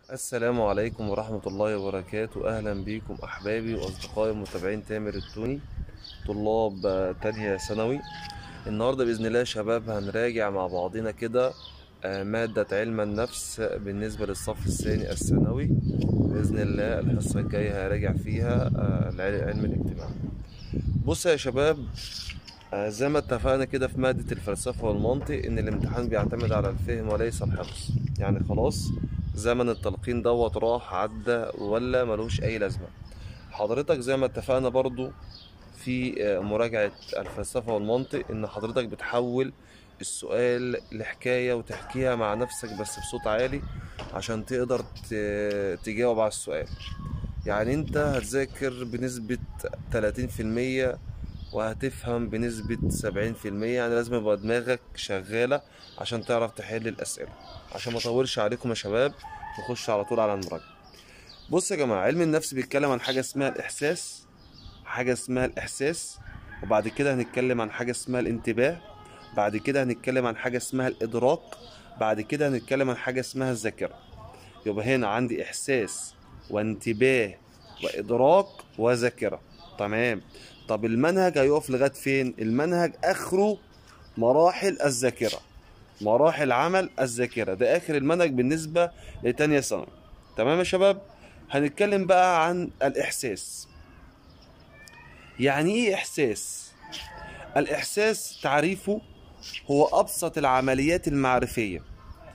السلام عليكم ورحمة الله وبركاته. أهلا بكم أحبابي وأصدقائي متابعين تامر التوني، طلاب تانية ثانوي. النهاردة بإذن الله يا شباب هنراجع مع بعضنا كده مادة علم النفس بالنسبة للصف الثاني الثانوي. بإذن الله الحصة الجاية هراجع فيها علم الاجتماع. بص يا شباب، زي ما اتفقنا كده في مادة الفلسفة والمنطق إن الامتحان بيعتمد على الفهم وليس الحفظ. يعني خلاص زمن التلقين دوت راح عدى ولا ملوش أي لازمة. حضرتك زي ما اتفقنا برضو في مراجعة الفلسفة والمنطق إن حضرتك بتحول السؤال لحكاية وتحكيها مع نفسك بس بصوت عالي عشان تقدر تجاوب على السؤال. يعني انت هتذاكر بنسبة 30% وهتفهم بنسبة 70%. يعني لازم يبقى دماغك شغالة عشان تعرف تحل الأسئلة. عشان ما اطولش عليكم يا شباب نخش على طول على المراجعة. بص يا جماعة، علم النفس بيتكلم عن حاجة اسمها الإحساس، وبعد كده هنتكلم عن حاجة اسمها الانتباه، بعد كده هنتكلم عن حاجة اسمها الإدراك، بعد كده هنتكلم عن حاجة اسمها الذاكرة. يبقى هنا عندي إحساس وانتباه وإدراك وذاكرة. تمام. طب المنهج هيقف لغاية فين؟ المنهج آخره مراحل الذاكرة، مراحل عمل الذاكرة، ده آخر المنهج بالنسبة لتانية ثانوي. تمام يا شباب؟ هنتكلم بقى عن الإحساس. يعني إيه إحساس؟ الإحساس تعريفه هو أبسط العمليات المعرفية.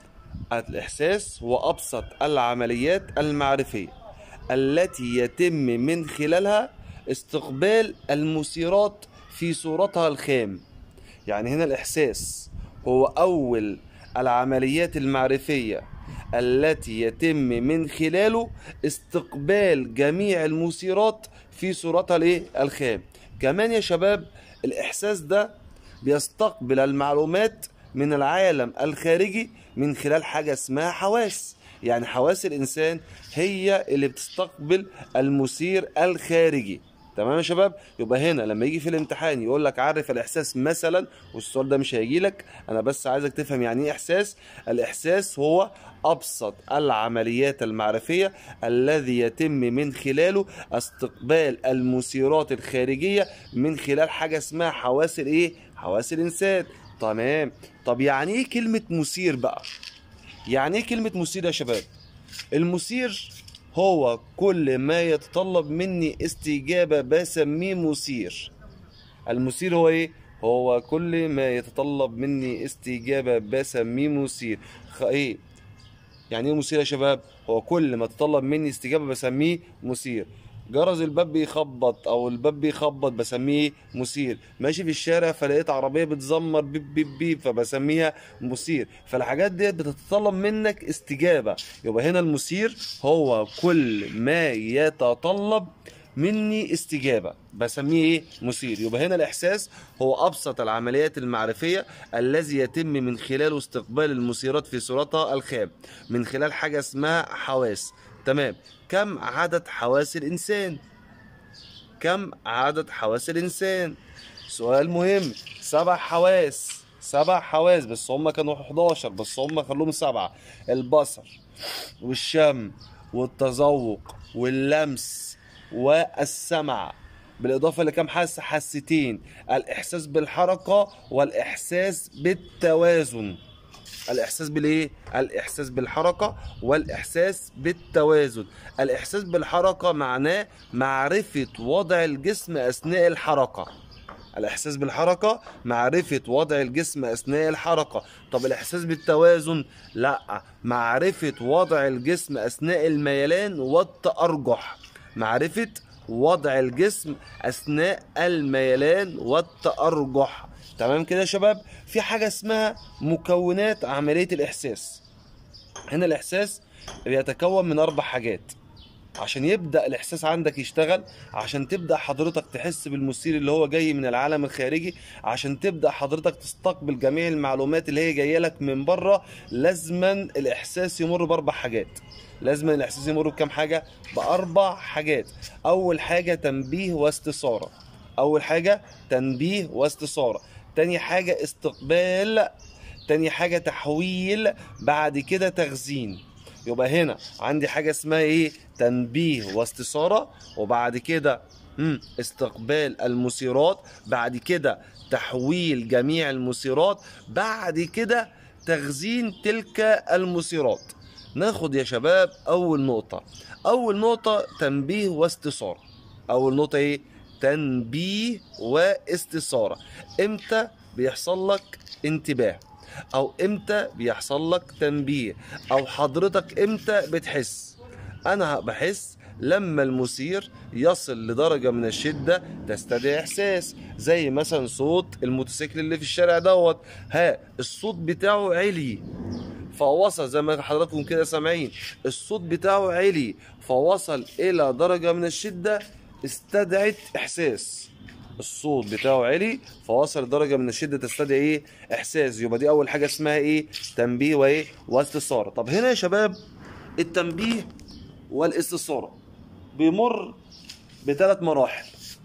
الإحساس هو أبسط العمليات المعرفية التي يتم من خلالها استقبال المثيرات في صورتها الخام. يعني هنا الإحساس هو أول العمليات المعرفية التي يتم من خلاله استقبال جميع المثيرات في صورتها الخام. كمان يا شباب الإحساس ده بيستقبل المعلومات من العالم الخارجي من خلال حاجة اسمها حواس. يعني حواس الإنسان هي اللي بتستقبل المثير الخارجي. تمام يا شباب؟ يبقى هنا لما يجي في الامتحان يقول لك عرف الإحساس مثلا، والسؤال ده مش هيجي لك، أنا بس عايزك تفهم يعني إيه إحساس. الإحساس هو أبسط العمليات المعرفية الذي يتم من خلاله استقبال المثيرات الخارجية من خلال حاجة اسمها حواس الإنسان. تمام. طب يعني إيه كلمة مثير بقى؟ يعني إيه كلمة مثير يا شباب؟ المثير هو كل ما يتطلب مني استجابة بسميه مثير. المثير هو ايه؟ هو كل ما يتطلب مني استجابة بسميه مثير. ايه يعني ايه مثير يا شباب؟ هو كل ما تطلب مني استجابة بسميه مثير. جرس الباب بيخبط او الباب بيخبط بسميه مثير. ماشي في الشارع فلقيت عربية بتزمر بيب بيب بيب فبسميها مثير. فالحاجات دي بتتطلب منك استجابة. يبقى هنا المثير هو كل ما يتطلب مني استجابة بسميه مثير. يبقى هنا الإحساس هو أبسط العمليات المعرفية الذي يتم من خلاله استقبال المثيرات في صورتها الخام من خلال حاجة اسمها حواس. تمام. كم عدد حواس الإنسان؟ كم عدد حواس الإنسان؟ سؤال مهم. 7 حواس، 7 حواس، بس هم كانوا 11 بس هم خلوهم 7. البصر والشم والتذوق واللمس والسمع، بالإضافة لكم حاستين: الإحساس بالحركة والإحساس بالتوازن. الإحساس بالحركة والإحساس بالتوازن. الإحساس بالحركة معناه معرفة وضع الجسم أثناء الحركة. الإحساس بالحركة معرفة وضع الجسم أثناء الحركة. طب الإحساس بالتوازن؟ لا، معرفة وضع الجسم أثناء الميلان والتأرجح. معرفة وضع الجسم أثناء الميلان والتأرجح. تمام كده يا شباب؟ في حاجة اسمها مكونات عملية الإحساس. هنا الإحساس بيتكون من 4 حاجات. عشان يبدأ الإحساس عندك يشتغل، عشان تبدأ حضرتك تحس بالمثير اللي هو جاي من العالم الخارجي، عشان تبدأ حضرتك تستقبل جميع المعلومات اللي هي جاية لك من بره، لازما الإحساس يمر ب4 حاجات. لازما الإحساس يمر بكام حاجة؟ ب4 حاجات. أول حاجة تنبيه واستثارة. أول حاجة تنبيه واستثارة. تاني حاجة استقبال. تاني حاجة تحويل. بعد كده تخزين. يبقى هنا عندي حاجة اسمها ايه؟ تنبيه واستثارة، وبعد كده استقبال المثيرات، بعد كده تحويل جميع المثيرات، بعد كده تخزين تلك المثيرات. ناخد يا شباب أول نقطة. أول نقطة تنبيه واستثارة. أول نقطة إيه؟ تنبيه واستثارة. إمتى بيحصل لك انتباه؟ أو إمتى بيحصل لك تنبيه؟ أو حضرتك إمتى بتحس؟ أنا بحس لما المثير يصل لدرجة من الشدة تستدعي إحساس، زي مثلا صوت الموتوسيكل اللي في الشارع دوت. الصوت بتاعه عالي فوصل، زي ما حضراتكم كده سامعين، الصوت بتاعه عالي فوصل إلى درجة من الشدة استدعت إحساس. الصوت بتاعه عالي فوصل لدرجة من الشدة تستدعي إيه؟ إحساس. يبقى دي أول حاجة اسمها إيه؟ تنبيه وإيه؟ واستثارة. طب هنا يا شباب التنبيه والاستثارة بيمر بثلاث مراحل،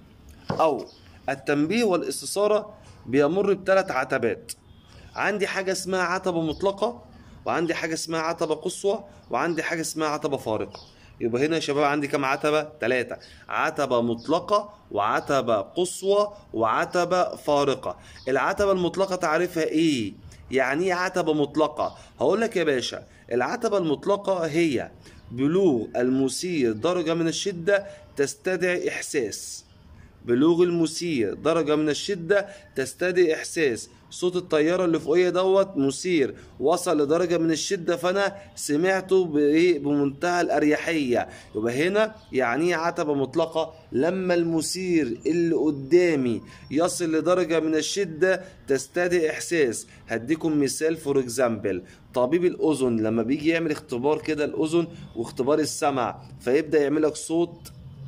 أو التنبيه والاستثارة بيمر بثلاث عتبات. عندي حاجة اسمها عتبة مطلقة، وعندي حاجة اسمها عتبة قصوى، وعندي حاجة اسمها عتبة فارقة. يبقى هنا يا شباب عندي كم عتبة؟ 3. عتبة مطلقة، وعتبة قصوى، وعتبة فارقة. العتبة المطلقة تعرفها ايه؟ يعني ايه عتبة مطلقة؟ هقول لك يا باشا، العتبة المطلقة هي بلوغ المثير درجة من الشدة تستدعي إحساس. بلوغ المثير درجة من الشدة تستدعي إحساس. صوت الطيارة اللي فوقيا دوت مثير، وصل لدرجة من الشدة فأنا سمعته بمنتهى الأريحية. يبقى هنا يعني ايه عتبة مطلقة؟ لما المثير اللي قدامي يصل لدرجة من الشدة تستدعي إحساس. هديكم مثال فور اكزامبل. طبيب الأذن لما بيجي يعمل اختبار كده الأذن واختبار السمع، فيبدأ يعملك صوت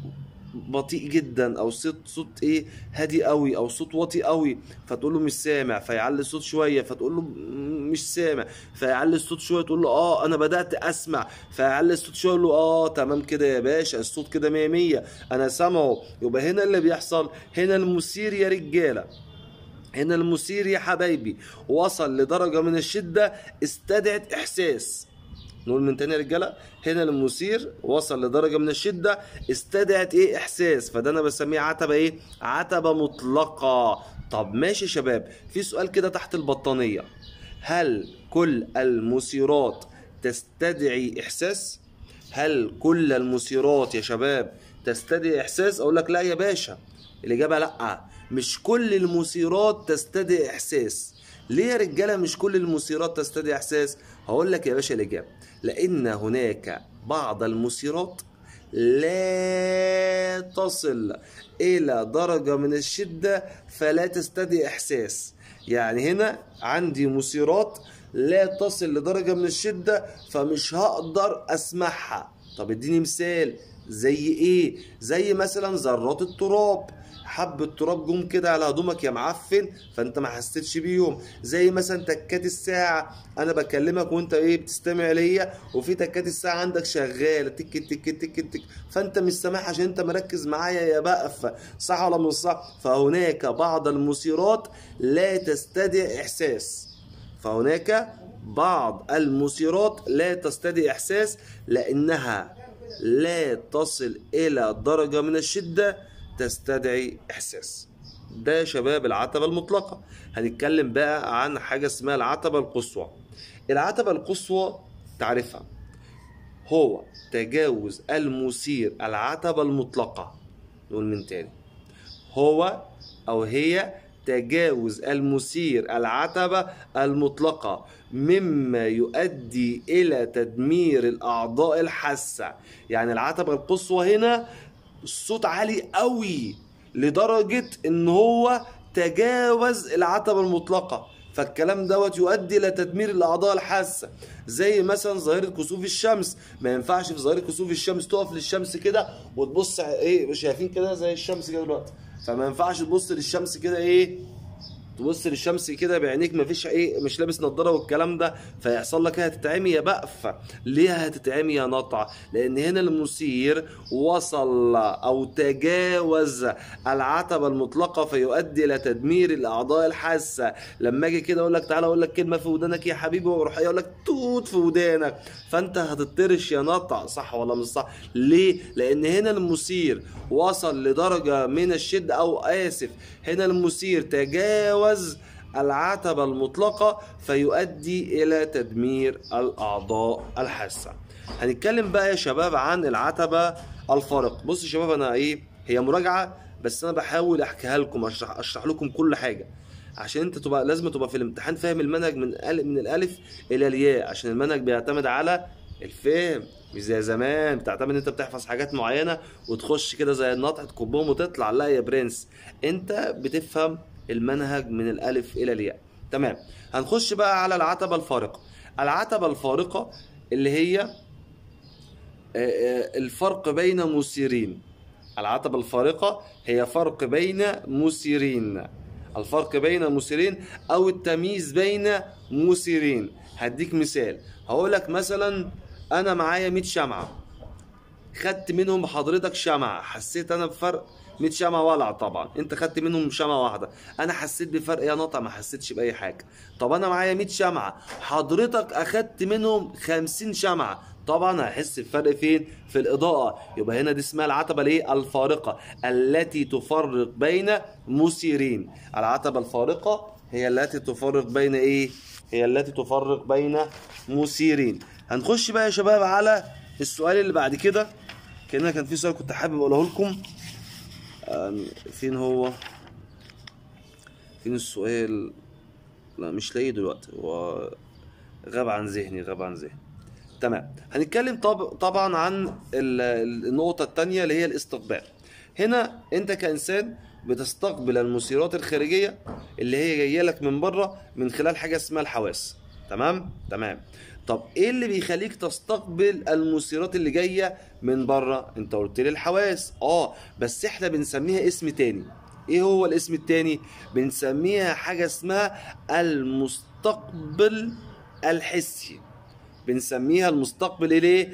بطيء جدا، او صوت ايه هادي قوي، او صوت واطي قوي، فتقول له مش سامع، فيعلي الصوت شويه، فتقول له مش سامع، فيعلي الصوت شويه، تقول له انا بدات اسمع، فيعلي الصوت شويه، يقول له تمام كده يا باشا، الصوت كده 100 100 انا سامعه. يبقى هنا اللي بيحصل، هنا المثير يا رجاله، هنا المثير يا حبايبي وصل لدرجه من الشده استدعت احساس. نقول من تاني يا رجاله، هنا المثير وصل لدرجه من الشده استدعت ايه؟ احساس. فده انا بسميه عتبه ايه؟ عتبه مطلقه. طب ماشي يا شباب، في سؤال كده تحت البطانيه، هل كل المثيرات تستدعي احساس؟ هل كل المثيرات يا شباب تستدعي احساس؟ اقول لك لا يا باشا، الاجابه لا، مش كل المثيرات تستدعي احساس. ليه يا رجاله مش كل المثيرات تستدعي احساس؟ هقول لك يا باشا الاجابه، لان هناك بعض المثيرات لا تصل الى درجه من الشده فلا تستدعي احساس. يعني هنا عندي مثيرات لا تصل لدرجه من الشده فمش هقدر اسمعها. طب اديني مثال. زي ايه؟ زي مثلا ذرات التراب، حبة تراب جم كده على هدومك يا معفن فانت ما حسيتش بيهم. زي مثلا تكات الساعة، انا بكلمك وانت بتستمع ليا، وفي تكات الساعة عندك شغالة تك تك تك تك، فانت مش سامعها عشان انت مركز معايا يا بقف، صح ولا مش صح؟ فهناك بعض المثيرات لا تستدعي احساس. فهناك بعض المثيرات لا تستدعي احساس لانها لا تصل الى درجة من الشدة تستدعي احساس. ده يا شباب العتبة المطلقة. هنتكلم بقى عن حاجة اسمها العتبة القصوى. العتبة القصوى تعرفها، هو تجاوز المثير العتبة المطلقة. نقول من تاني، هو او هي تجاوز المثير العتبة المطلقة مما يؤدي الى تدمير الاعضاء الحاسة. يعني العتبة القصوى هنا الصوت عالي قوي لدرجة ان هو تجاوز العتبة المطلقة، فالكلام دوت يؤدي الى تدمير الاعضاء الحاسة. زي مثلا ظاهرة كسوف الشمس، ما ينفعش في ظاهرة كسوف الشمس تقف للشمس كده وتبص شايفين كده زي الشمس كده دلوقتي، فما ينفعش تبص للشمس كده تبص للشمس كده بعينيك مفيش ايه، مش لابس نظاره والكلام ده، فيحصل لك ايه؟ هتتعمي يا بقفه. ليه هتتعمي يا نطع؟ لان هنا المثير وصل او تجاوز العتبه المطلقه فيؤدي الى تدمير الاعضاء الحاسه. لما اجي كده اقول لك تعالى اقول لك كلمه في ودانك يا حبيبي، واروح اقول لك توت في ودانك، فانت هتطرش يا نطع، صح ولا مش صح؟ ليه؟ لان هنا المثير وصل لدرجه من الشده، او اسف، هنا المثير تجاوز العتبة المطلقة فيؤدي إلى تدمير الأعضاء الحاسة. هنتكلم بقى يا شباب عن العتبة الفارقة. بص يا شباب، أنا إيه، هي مراجعة بس أنا بحاول أحكيها لكم، أشرح لكم كل حاجة عشان أنت لازم تبقى في الامتحان فاهم المنهج من الألف إلى الياء، عشان المنهج بيعتمد على الفهم، مش زي زمان بتعتمد انت بتحفظ حاجات معينه وتخش كده زي النطع تكبهم وتطلع. لا يا برنس، انت بتفهم المنهج من الالف الى الياء. تمام، هنخش بقى على العتبه الفارقه. العتبه الفارقه اللي هي الفرق بين مثيرين. العتبه الفارقه هي فرق بين مثيرين، الفرق بين مثيرين او التمييز بين مثيرين. هديك مثال، هقول لك مثلا انا معايا 100 شمعه، خدت منهم حضرتك شمعه، حسيت انا بفرق؟ 100 شمعه ولع طبعا، انت خدت منهم شمعه واحده، انا حسيت بفرق يا نطع؟ ما حسيتش باي حاجه. طب انا معايا 100 شمعه، حضرتك اخدت منهم 50 شمعه، طبعا هحس بفرق فين؟ في الاضاءه. يبقى هنا دي اسمها العتبه الايه؟ الفارقه، التي تفرق بين مثيرين. العتبه الفارقه هي التي تفرق بين ايه؟ هي التي تفرق بين مثيرين. هنخش بقى يا شباب على السؤال اللي بعد كده. كان في سؤال كنت حابب اقوله لكم، فين هو؟ فين السؤال؟ لا مش لاقيه دلوقتي، هو غاب عن ذهني. تمام، هنتكلم طبعا عن النقطة الثانية اللي هي الاستقبال. هنا انت كإنسان بتستقبل المثيرات الخارجية اللي هي جاية لك من بره من خلال حاجة اسمها الحواس. تمام. طب ايه اللي بيخليك تستقبل المثيرات اللي جاية من بره؟ انت قلت لي الحواس، بس احنا بنسميها اسم تاني. ايه هو الاسم التاني؟ بنسميها حاجة اسمها المستقبل الحسي. بنسميها المستقبل الايه؟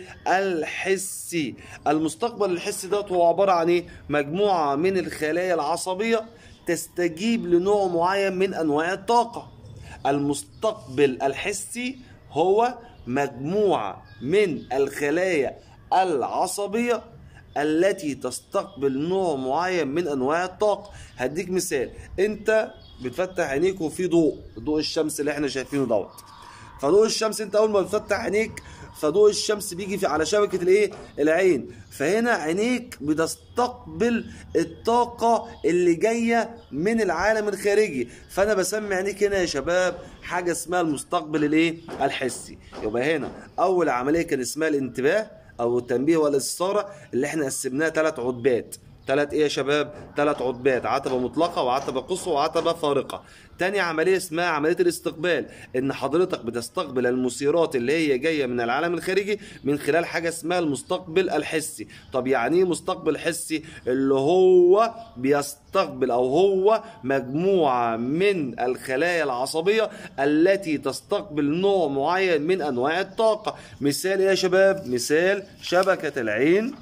الحسي. المستقبل الحسي ده هو عبارة عن ايه؟ مجموعة من الخلايا العصبية تستجيب لنوع معين من انواع الطاقة. المستقبل الحسي هو مجموعة من الخلايا العصبية التي تستقبل نوع معين من انواع الطاقة. هديك مثال، انت بتفتح عينيك وفي ضوء الشمس اللي احنا شايفينه دوت. فضوء الشمس انت اول ما بتفتح عينيك فضوء الشمس بيجي على شبكة الايه؟ العين، فهنا عينيك بتستقبل الطاقة اللي جاية من العالم الخارجي، فانا بسمي عينيك هنا يا شباب حاجة اسمها المستقبل الايه؟ الحسي. يبقى هنا اول عملية كان اسمها الانتباه او التنبيه والاستثارة، اللي احنا قسمناها 3 عتبات. 3 ايه يا شباب؟ 3 عتبات، عتبة مطلقة وعتبة قصوى وعتبة فارقة. تاني عملية اسمها عملية الاستقبال، ان حضرتك بتستقبل المثيرات اللي هي جاية من العالم الخارجي من خلال حاجة اسمها المستقبل الحسي. طب يعني ايه مستقبل حسي؟ اللي هو بيستقبل او هو مجموعة من الخلايا العصبية التي تستقبل نوع معين من انواع الطاقة. مثال ايه يا شباب؟ مثال شبكة العين،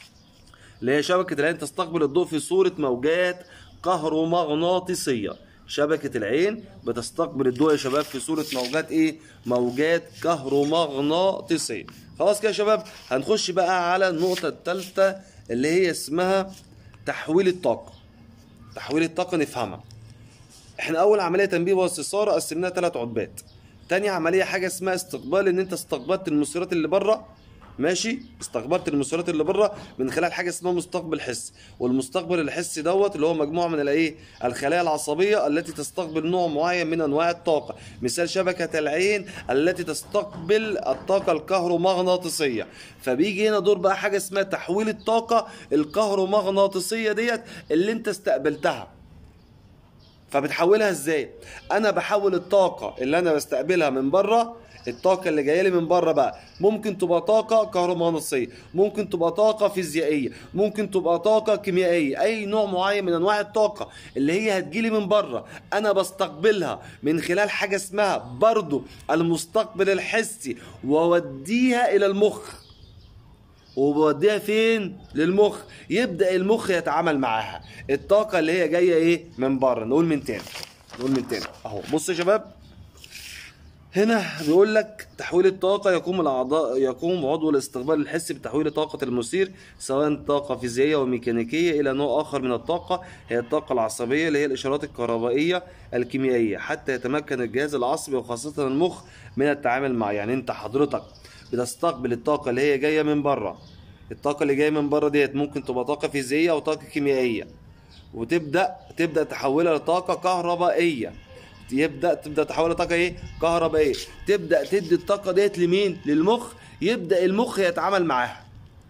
اللي هي شبكة العين تستقبل الضوء في صورة موجات كهرومغناطيسية. شبكة العين بتستقبل الضوء يا شباب في صورة موجات ايه؟ موجات كهرومغناطيسية. خلاص كده يا شباب، هنخش بقى على النقطة الثالثة اللي هي اسمها تحويل الطاقة. تحويل الطاقة نفهمها. احنا اول عملية تنبيه واستثارة قسمناها 3 عتبات. تاني عملية حاجة اسمها استقبال، ان انت استقبلت المثيرات اللي بره، ماشي، استقبلت المثيرات اللي بره من خلال حاجه اسمها مستقبل حسي. والمستقبل الحسي دوت اللي هو مجموعه من الايه؟ الخلايا العصبيه التي تستقبل نوع معين من انواع الطاقه. مثال شبكه العين التي تستقبل الطاقه الكهرومغناطيسيه. فبيجي هنا دور بقى حاجه اسمها تحويل الطاقه الكهرومغناطيسيه ديت اللي انت استقبلتها. فبتحولها ازاي؟ انا بحول الطاقه اللي انا بستقبلها من بره، الطاقه اللي جايه لي من بره بقى ممكن تبقى طاقه كهرومغناطيسيه، ممكن تبقى طاقه فيزيائيه، ممكن تبقى طاقه كيميائيه، اي نوع معين من انواع الطاقه اللي هي هتجيلي من بره انا بستقبلها من خلال حاجه اسمها برضو المستقبل الحسي، واوديها الى المخ. وبوديها فين؟ للمخ. يبدأ المخ يتعامل معاها. الطاقة اللي هي جاية ايه؟ من بره. نقول من تاني اهو. بص يا شباب، هنا بيقول لك تحويل الطاقة يقوم عضو الاستقبال الحسي بتحويل طاقة المثير سواء طاقة فيزيائية وميكانيكية إلى نوع آخر من الطاقة، هي الطاقة العصبية اللي هي الإشارات الكهربائية الكيميائية، حتى يتمكن الجهاز العصبي وخاصة المخ من التعامل معها. يعني أنت حضرتك بتستقبل الطاقة اللي هي جاية من بره. الطاقة اللي جاية من بره ديت ممكن تبقى طاقة فيزيائية أو طاقة كيميائية، وتبدأ تحولها لطاقة كهربائية. تبدا تحولها لطاقه ايه؟ كهربائيه. تبدا تدي الطاقه ديت لمين؟ للمخ. يبدا المخ يتعامل معاها.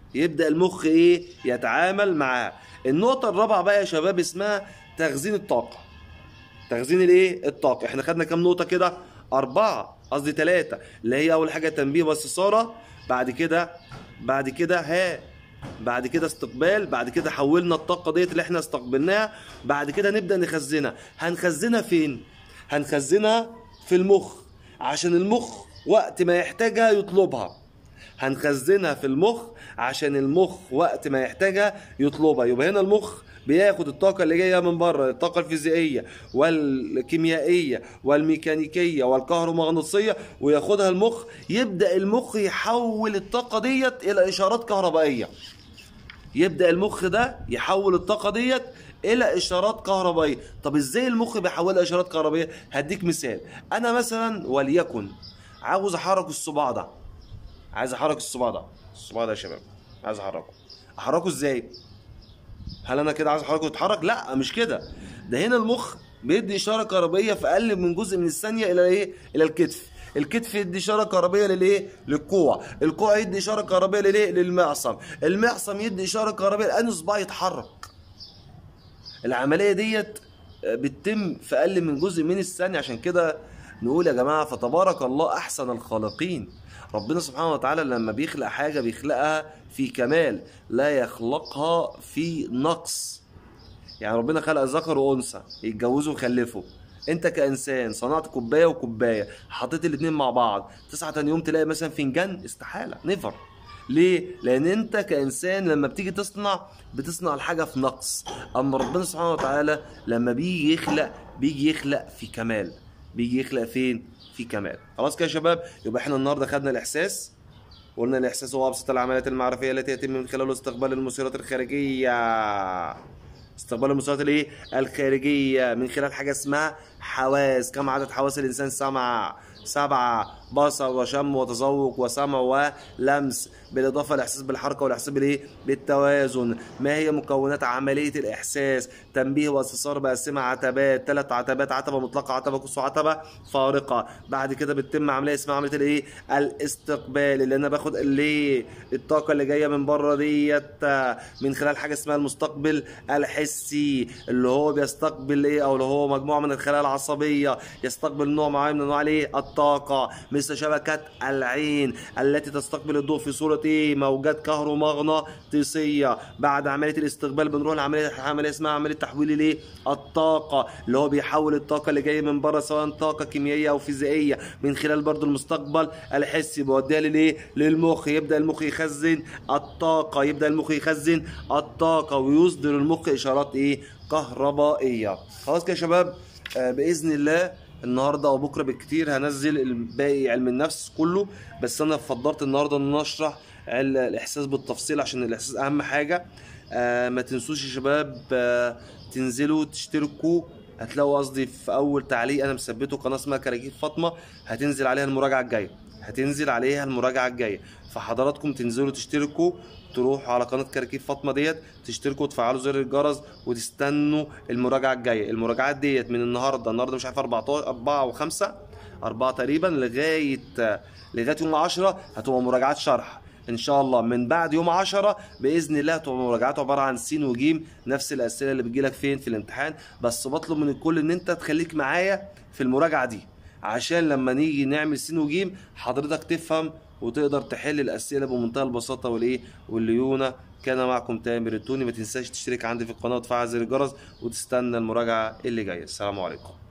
يتعامل معاها. النقطه الرابعه بقى يا شباب اسمها تخزين الطاقه. تخزين الطاقه. احنا خدنا كام نقطه كده؟ 4 قصدي 3، اللي هي اول حاجه تنبيه واستثاره، بعد كده استقبال، بعد كده حولنا الطاقه ديت اللي احنا استقبلناها، بعد كده نبدا نخزنها. هنخزنها فين؟ هنخزنها في المخ، عشان المخ وقت ما يحتاجها يطلبها. هنخزنها في المخ عشان المخ وقت ما يحتاجها يطلبها. يبقى هنا المخ بياخد الطاقة اللي جاية من بره، الطاقة الفيزيائية والكيميائية والميكانيكية والكهرومغناطيسية، وياخدها المخ. يبدأ المخ يحول الطاقة ديت إلى إشارات كهربائية. يبدأ المخ ده يحول الطاقة ديت الى اشارات كهربائيه. طب ازاي المخ بيحولها اشارات كهربائيه؟ هديك مثال. انا مثلا وليكن عاوز احرك الصباع ده. الصباع ده يا شباب عايز احركه ازاي؟ هل انا كده عايز احركه يتحرك؟ لا، مش كده. ده هنا المخ بيدي اشاره كهربائيه في اقل من جزء من الثانيه الى الكتف. الكتف يدي اشاره كهربائيه للكوع. الكوع يدي اشاره كهربائيه للمعصم. المعصم يدي اشاره كهربائيه لان صباعي يتحرك. العملية ديت بتتم في أقل من جزء من الثانية. عشان كده نقول يا جماعة فتبارك الله أحسن الخالقين. ربنا سبحانه وتعالى لما بيخلق حاجة بيخلقها في كمال، لا يخلقها في نقص. يعني ربنا خلق ذكر وأنثى يتجوزوا ويخلفوا. انت كإنسان صنعت كوباية وكوباية، حطيت الاتنين مع بعض، تصحى تاني يوم تلاقي مثلا فنجان؟ استحالة، نيفر. ليه؟ لأن أنت كإنسان لما بتيجي بتصنع الحاجة في نقص. أما ربنا سبحانه وتعالى لما بيجي يخلق في كمال. بيجي يخلق فين؟ في كمال. خلاص كده يا شباب؟ يبقى احنا النهارده خدنا الإحساس. قلنا الإحساس هو أبسط العمليات المعرفية التي يتم من خلاله استقبال المثيرات الخارجية. استقبال المثيرات الخارجية من خلال حاجة اسمها حواس. كم عدد حواس الإنسان؟ 7: بصر وشم وتذوق وسمع ولمس، بالإضافة للإحساس بالحركة والإحساس بالتوازن. ما هي مكونات عملية الإحساس؟ تنبيه واستثار بقسمها عتبات، 3 عتبات: عتبة مطلقة، عتبة قصوى، عتبة فارقة. بعد كده بتتم عملية اسمها عملية الاستقبال، اللي أنا باخد الطاقة اللي جاية من بره ديت من خلال حاجة اسمها المستقبل الحسي، اللي هو بيستقبل أو اللي هو مجموعة من الخلايا العصبية يستقبل نوع معين من أنواع الطاقة، مثل شبكة العين التي تستقبل الضوء في صورة موجات كهرومغناطيسية. بعد عملية الاستقبال بنروح لعملية اسمها عملية تحويل الطاقة، اللي هو بيحول الطاقة اللي جاية من بره سواء طاقة كيميائية أو فيزيائية من خلال برضو المستقبل الحسي، بيوديها للمخ. يبدأ المخ يخزن الطاقة ويصدر المخ إشارات كهربائية. خلاص كده يا شباب؟ بإذن الله النهارده او بكره بالكتير هنزل الباقي علم النفس كله، بس انا فضلت النهارده ان اشرح الاحساس بالتفصيل عشان الاحساس اهم حاجه. ما تنسوش يا شباب تنزلوا تشتركوا. هتلاقوا قصدي في اول تعليق انا مثبته قناه اسمها كراكيب فاطمه، هتنزل عليها المراجعه الجايه. فحضراتكم تنزلوا تشتركوا، تروحوا على قناه كراكيب فاطمه ديت، تشتركوا وتفعلوا زر الجرس وتستنوا المراجعه الجايه. المراجعات ديت من النهارده مش عارف 4 و5 4 تقريبا لغايه يوم 10 هتبقى مراجعات شرح. ان شاء الله من بعد يوم 10 باذن الله تبقى مراجعات عباره عن س وج، نفس الاسئله اللي بتجيلك فين في الامتحان. بس بطلب من الكل ان انت تخليك معايا في المراجعه دي، عشان لما نيجي نعمل س وج حضرتك تفهم وتقدر تحل الاسئله بمنتهى البساطه والليونه. كان معكم تامر التوني. ما تنساش تشترك عندي في القناه وتفعل زر الجرس وتستنى المراجعه اللي جايه. السلام عليكم.